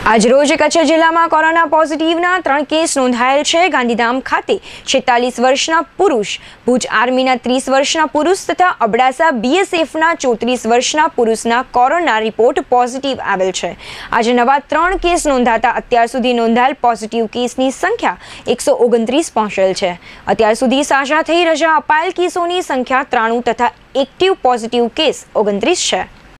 આજરોજ કચ્છ જિલ્લામાં corona પોઝિટિવના 3 case નોંધાયેલ છે। ગાંધીધામ ખાતે 46 વર્ષના પુરુષ, ભુજ આર્મીના 30 વર્ષના પુરુષ તથા અબડાસા બીએસએફના 34 વર્ષના પુરુષના કોરોના રિપોર્ટ પોઝિટિવ આવેલ છે। આજે નવા 3 કેસ નોંધાતા અત્યાર સુધી નોંધાયેલ પોઝિટિવ કેસની સંખ્યા 129 પહોંચેલ છે। અત્યાર સુધી સાજા થઈ રજા અપાયેલ કેસોની સંખ્યા 93 તથા એક્ટિવ પોઝિટિવ કેસ 29 છે।